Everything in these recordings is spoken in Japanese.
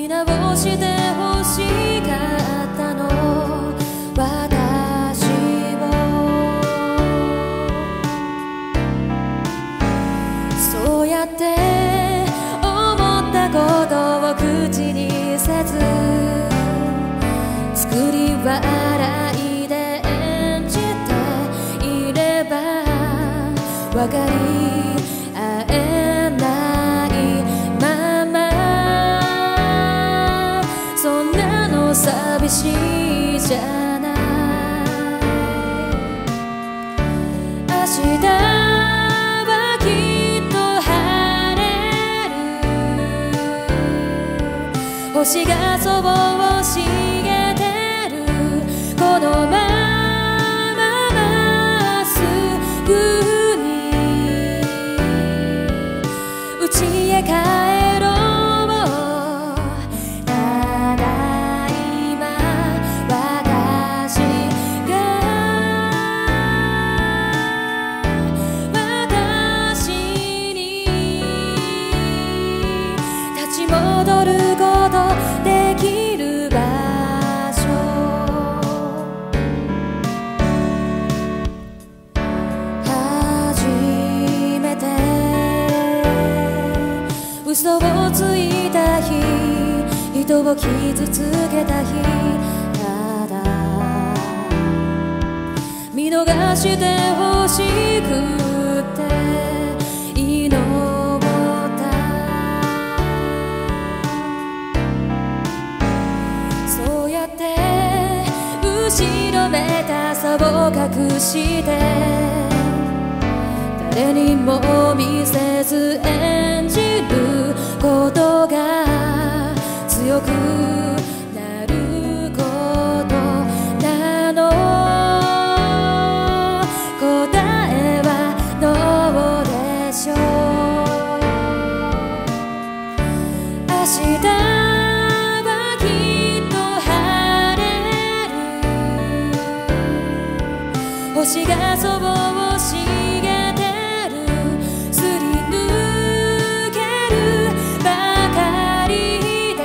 見直してほしかったの私もそうやって思ったことを口にせず作り笑いで演じていれば分かり合えないままそんなの寂しいじゃない明日はきっと晴れる星がそぼを茂ってるこのまままっすぐに家へ帰ろうただいま私が私に立ち戻ることできる場所初めて嘘をついた日人を傷つけた日ただ見逃してほしくって祈ったそうやって後ろめたさを隠して誰にも見せず演じることが強くなることなの答えはどうでしょう明日はきっと晴れる星がそぼを茂ってすり抜けるばかりで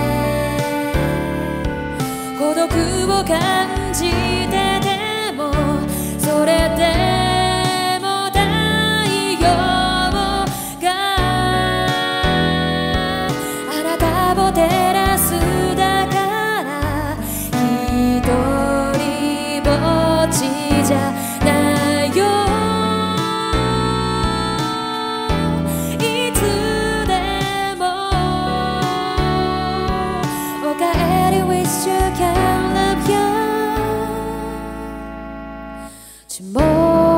孤独を感じててもそれでも太陽があなたを照らすだから一人ぼっちじゃないよWish you can love you tomorrow